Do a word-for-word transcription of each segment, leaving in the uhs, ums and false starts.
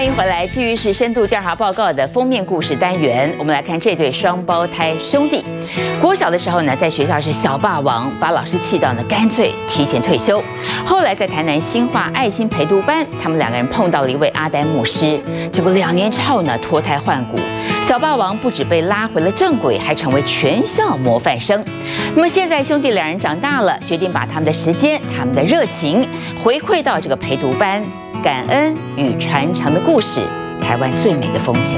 欢迎回来，继续是深度调查报告的封面故事单元。我们来看这对双胞胎兄弟。国小的时候呢，在学校是小霸王，把老师气到呢，干脆提前退休。后来在台南新化爱心陪读班，他们两个人碰到了一位阿丹牧师，结果两年之后呢，脱胎换骨。小霸王不止被拉回了正轨，还成为全校模范生。那么现在兄弟两人长大了，决定把他们的时间、他们的热情回馈到这个陪读班。感恩与传承的故事，台湾最美的风景。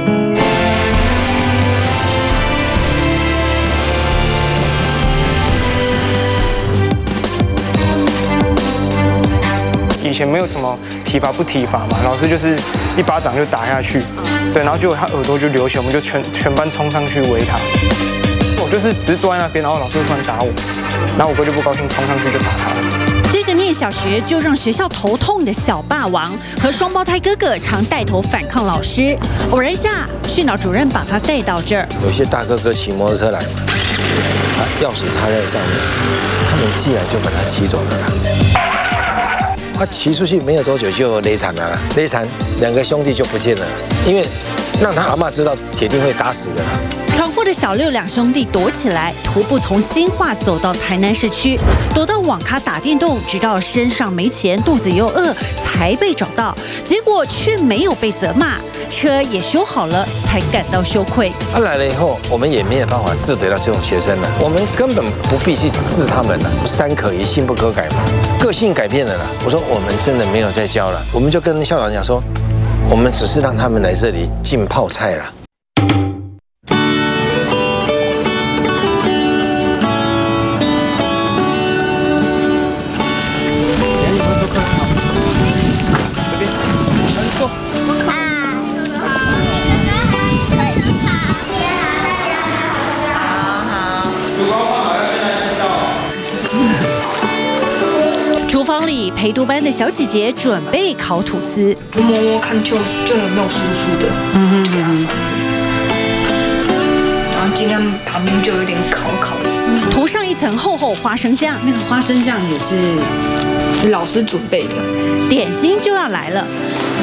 以前没有什么体罚不体罚嘛，老师就是一巴掌就打下去，对，然后结果他耳朵就流血，我们就全全班冲上去围他。我就是只是坐在那边，然后老师突然打我，然后我哥就不高兴，冲上去就打他了。 这个念小学就让学校头痛的小霸王和双胞胎哥哥常带头反抗老师。偶然下，训导主任把他带到这儿。 有些大哥哥骑摩托车来嘛，啊，钥匙插在上面，他们进来就把他骑走了啦。他骑出去没有多久就勒残了，勒残两个兄弟就不见了，因为让他阿嬷知道，铁定会打死的啦。 闯祸的小六两兄弟躲起来，徒步从新化走到台南市区，躲到网咖打电动，直到身上没钱、肚子又饿，才被找到。结果却没有被责骂，车也修好了，才感到羞愧。 他来了以后，我们也没有办法治得到这种学生了，我们根本不必去治他们了。山可移，心不可改嘛，个性改变了啦。我说我们真的没有再教了，我们就跟校长讲说，我们只是让他们来这里浸泡菜了。 厨房里，陪读班的小姐姐准备烤吐司， 摸摸看就就有没有酥酥的， 嗯对啊，然后尽量旁边就有点烤烤的， 涂上一层厚厚花生酱。 那个花生酱也是老师准备的。 点心就要来了。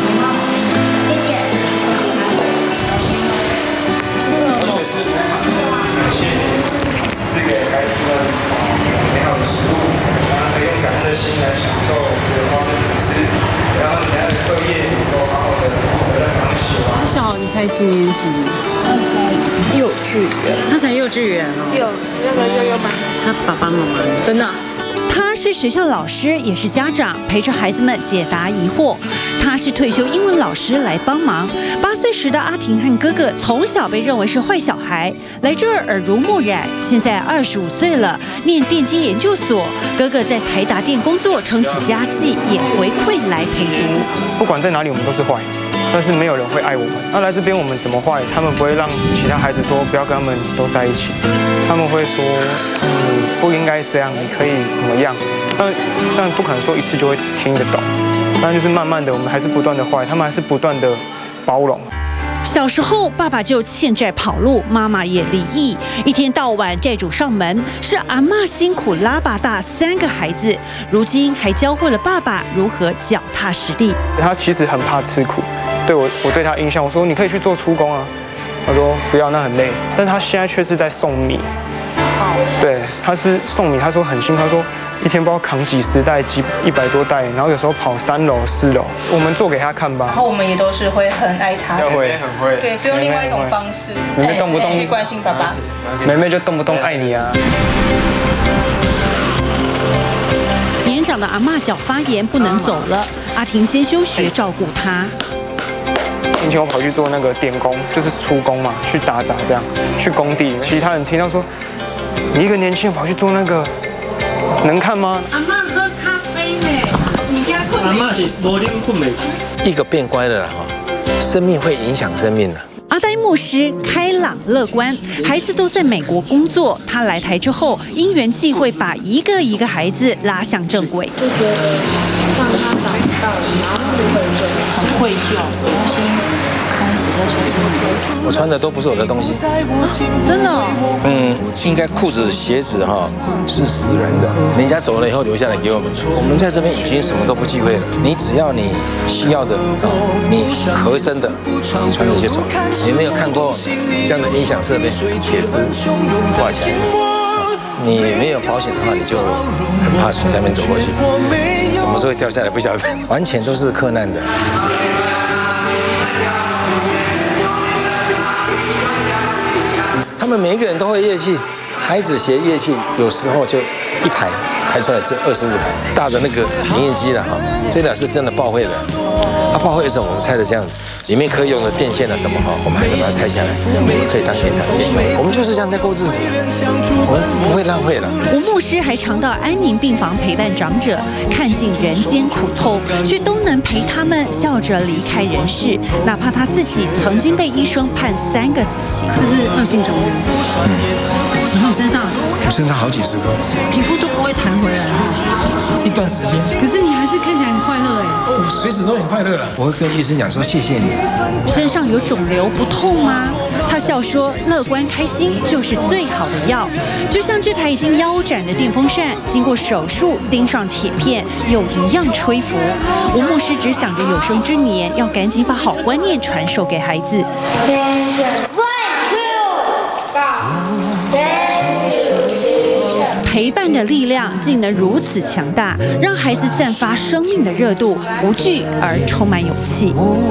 是给孩子们美好的食物，然后可以用感恩的心来享受这个花生吐司，然后你的课业能够好好的负责任，然后写完。 小你才几年级？ 他才幼稚园， 他才幼稚园哦。 幼那个幼幼班。 他爸爸妈妈真的、啊。 他是学校老师，也是家长，陪着孩子们解答疑惑。他是退休英文老师来帮忙。八岁时的阿婷和哥哥从小被认为是坏小孩，来这儿耳濡目染。现在二十五岁了，念电机研究所。哥哥在台达电工作，撑起家计，也回馈来陪读。 不管在哪里，我们都是坏，但是没有人会爱我们。那来这边我们怎么坏？他们不会让其他孩子说不要跟他们都在一起，他们会说，嗯，不应该这样，你可以怎么样？但但不可能说一次就会听得懂。但就是慢慢的，我们还是不断的坏，他们还是不断的包容。 小时候，爸爸就欠债跑路，妈妈也离异，一天到晚债主上门，是阿嬷辛苦拉拔大三个孩子，如今还教会了爸爸如何脚踏实地。 他其实很怕吃苦，对我，我对他印象，我说你可以去做出工啊，他说不要，那很累。但他现在却是在送米，对，他是送米，他说很辛苦，他说一天不知道扛几十袋、几一百多袋，然后有时候跑三楼、四楼，我们做给他看吧。 然后我们也都是会很爱他， 会很会， 对，只有另外一种方式， 妹妹动不动去关心爸爸， 妹妹就动不动爱你啊。 年长的阿嬷脚发炎不能走了，阿婷先休学照顾她。 以前我跑去做那个点工，就是出工嘛，去打杂这样，去工地。其他人听到说，你一个年轻人跑去做那个，能看吗？ 阿嬷喝咖啡呢，你家困。阿嬷是无啉困没？ 一个变乖的了哈，生命会影响生命的。 阿呆牧师开朗乐观，孩子都在美国工作。他来台之后，因缘际会把一个一个孩子拉向正轨。 就觉得让他长大了，然后就会就很愧疚，重新重新我穿的都不是我的东西， 真的、哦？ 嗯，应该裤子、鞋子哈是死人的，人家走了以后留下来给我们。我们在这边已经什么都不忌讳了，你只要你需要的啊，你合身的，你穿着就走。你没有看过这样的音响设备，铁丝挂起来，你没有保险的话，你就很怕从下面走过去，什么时候会掉下来不晓得，完全都是克难的。他们每一个人都会乐器，孩子学乐器有时候就一排排出来是二十五台大的那个影印机了哈，这俩是真的报废的。它报废的时候我们拆的这样子，里面可以用的电线啊什么哈，我们还是把它拆下来，可以当延长线用。我们就是这样在过日子，我们不会浪费了。 吴牧师还常到安宁病房陪伴长者，看尽人间苦痛，却都能陪他们笑着离开人世。哪怕他自己曾经被医生判三个死刑， 这是恶性肿瘤。嗯，然后身上， 我身上好几十个， 皮肤都不会弹回来。 一段时间。 可是你还是看起来很快乐哎。 我随时都很快乐了。我会跟医生讲说谢谢你。 身上有肿瘤不痛吗？他笑说，乐观开心就是最好的药。就像这台已经腰斩的电风扇，经过手术钉上铁片，又一样吹拂。吴牧师只想着有生之年要赶紧把好观念传授给孩子。陪伴的力量竟能如此强大，让孩子散发生命的热度，无惧而充满勇气。